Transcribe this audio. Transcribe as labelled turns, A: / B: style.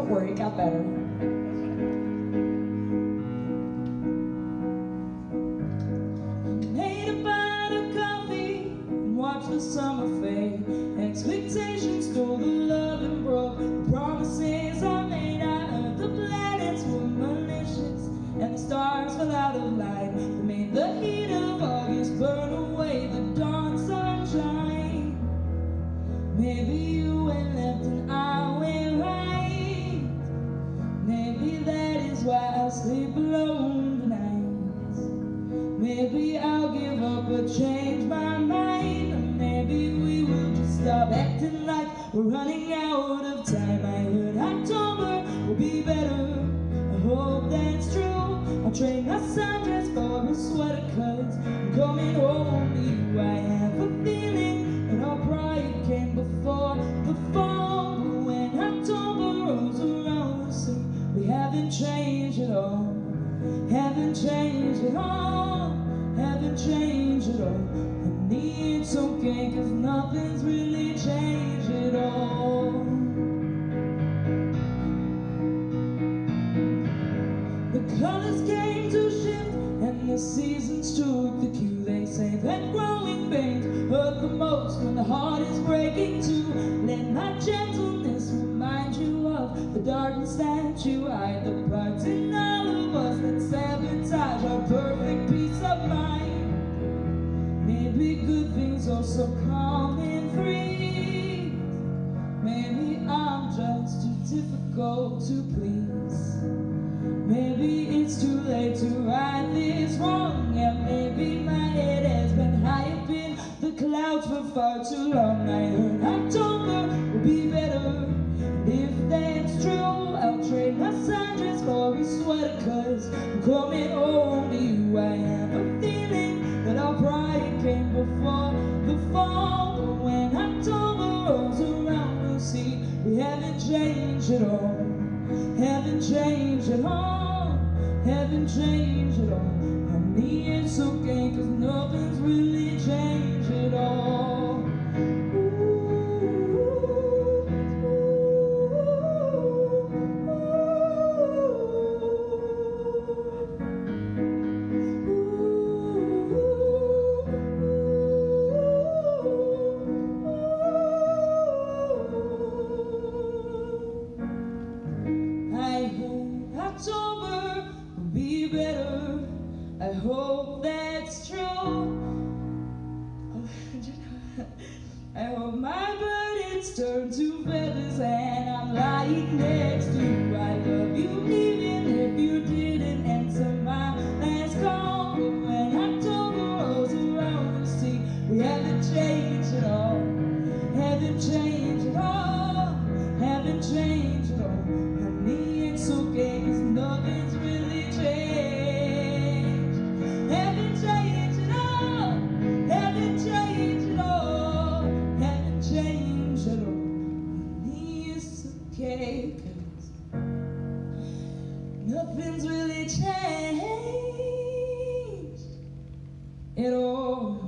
A: Don't worry, it got better. Made a bite of coffee and watched the summer fade. Expectations stole the love and broke. The promises I made out. The planets were malicious and the stars fell out of light. They made the heat of August burn away the dawn sunshine. Maybe you went left and I went right. Maybe that is why I sleep alone tonight. Maybe I'll give up or change my mind. Or maybe we will just stop acting like we're running out of time. I heard October will be better. I hope that's true. I'll trade my sundress for a sweater 'cause I'm coming home to you. I have a feeling that our pride came before the fall. But when October rolls around, we'll see we haven't changed at all. Haven't changed at all. Haven't changed at all. Honey, it's okay 'cause nothing's really changed at all. The colors came to shift and the seasons took the cue. They say that growing pains hurt the most when the heart is breaking too. Let my gentleness remind you of the darkness that you hide. The parts in all of us that sabotage our perfect peace of mind. Maybe good things also come in free. Maybe I'm just too difficult to please. Maybe it's too late to right this wrong. Yeah, maybe my head has been high up in the clouds for far too long. I heard October will be better. And if that's true, I'll trade my sundress for a sweater 'cause I'm coming home to you. I have a feeling that our pride came before the fall. But when October rolls around, we'll see we haven't changed at all. Haven't changed at all. Haven't changed at all. Honey, it's okay 'cause nothing's really changed at all. October will be better. I hope that's true. I hope my burdens turn to feathers and I'm lying next to you. I love you even if you didn't answer my last call. But when October rolls around, we'll see we haven't changed at all. Haven't changed at all. Haven't changed at all. Honey, it's okay 'cause nothing's really changed. Haven't changed at all. Haven't changed at all. Haven't changed at all. Honey, it's okay 'cause nothing's really changed at all.